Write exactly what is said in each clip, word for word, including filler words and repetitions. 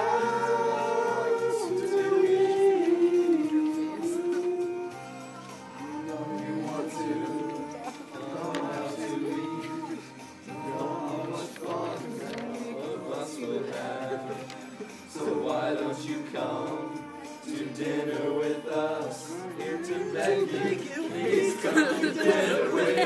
So why don't you come to dinner with us? Here to beg you, please come to dinner with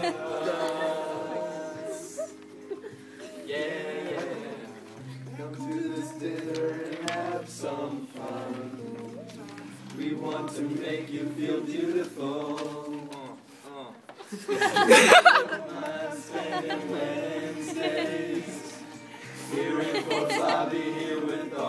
us. Yeah, come to this dinner and have some fun. We want to make you feel beautiful. I'm spending Wednesdays here in Forbes lobby here with